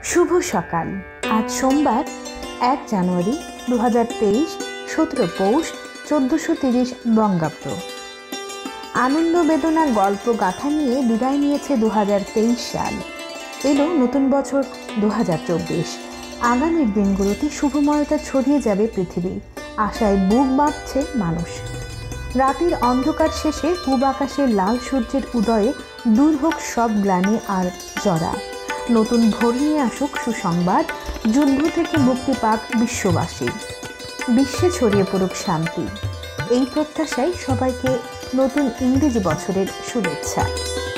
শুভ সকাল। আজ সোমবার 1 জানুয়ারি 2023, 17 পৌষ 1430 বঙ্গাব্দ। আনন্দ বেদনা গল্প গাথা নিয়ে বিদায় নিয়েছে 2023 সাল। এলো নতুন বছর 2024। আগামীর দিনগুলোতে শুভময়তা ছড়িয়ে যাবে পৃথিবী, আশায় বুক বাঁধছে মানুষ। রাতের অন্ধকার শেষে পূব আকাশের লাল সূর্যের উদয়ে দূর হোক সব গ্লানি আর জরা। নতুন ভোর নিয়ে আসুক সুসংবাদ, যুদ্ধ থেকে মুক্তি পাক বিশ্ববাসী, বিশ্বে ছড়িয়ে পড়ুক শান্তি। এই প্রত্যাশায় সবাইকে নতুন ইংরেজি বছরের শুভেচ্ছা।